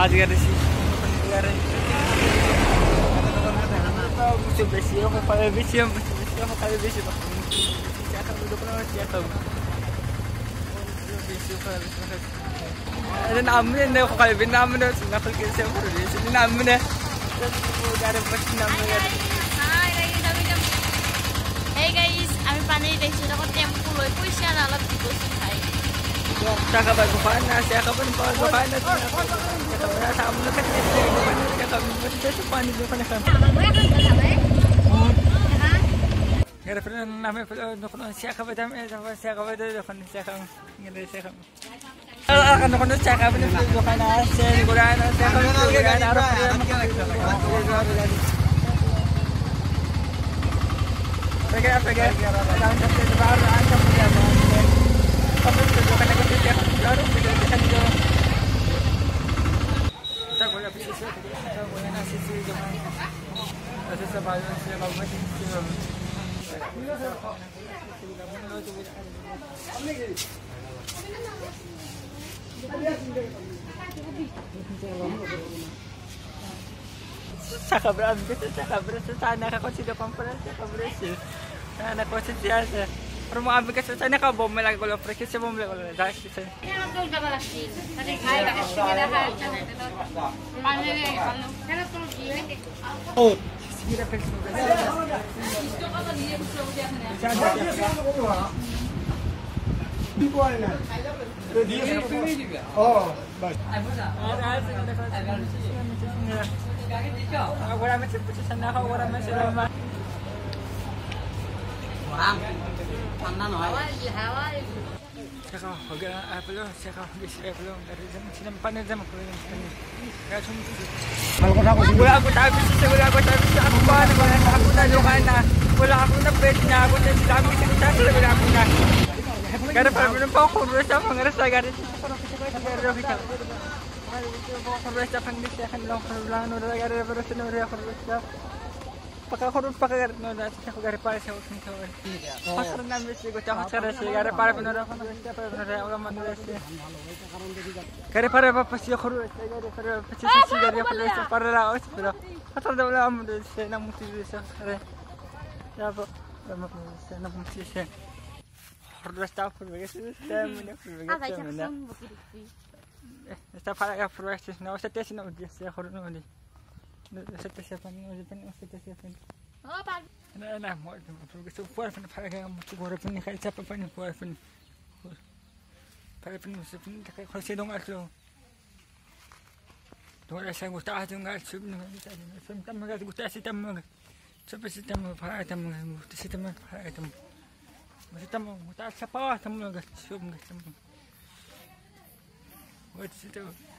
आज गरेर musuh besi aku kalau besi aku kalau besi pak saya akan duduk nama saya tahu besi kalau besi ada namanya nih kalau besi namanya sudah kalau kita perlu besi namanya ada pasti namanya Hey guys, আমি পানি দেখছি তখন টেম্পু লই পয়সা না অলপ দিব খাই saya kabar bukan saya kabar bukan saya tamu dekat saya kabar masih depan itu kan Gara pernah namanya pernah saya kabar damai saya kabar itu kan saya kan ngeri saya kan akan kan saya kabar itu kan saya gunakan saya kabar gunakan Pegang jangan sampai baru ancam dia kamu itu kan aku tidak baru pegang kan dia kita boleh bisnis kita boleh nasi sih jangan ada sebab saya bawa Saka berasa sana ako sila konferensi ka berasa sana ko siya pero mo abi ka sana ka bom lang ko pre kasi bom lang dahil kasi betul ka ba lagi tadi kaya ka sila ha paano pero to oh sila pa wala man sa sana ka wala man sila Saka wag apelo saka bisa apelo dari sinampan na mo ko kaya sumusunod wala ako tabi ako ba ako na lukan na wala ako na pwede na ako na sila wala ako na kada pa rin pa ako sa mga rasagari Koresta pangdisya kan lang lang no regare pero sa no koresta pakakurun pakagar no na sa ko gari para sa usin ko pasar na mes ko ta pasar sa gari para pero na koresta pero na wala man koresta gari para pa pasi koresta gari para pasi sa gari koresta para la os pero pasar da wala mo sa na muti sa gari ya po sa na muti sa koresta pero sa mo na pero Está para que aproveches, no se te hace no dia se khoro no ni. No se te hace pan no se te hace pan. oh pak Na mo porque se for para que mo tu gora pan khai sa pan for pan. Para pan se pan ka khol se dong atlo. Dora sa gusta atong gal sub no sa tam ga gusta si tam. Sa pa si tam para tam gusta si tam para tam. Mas tam gusta sa pa tam ga sub ga tam. What's it do?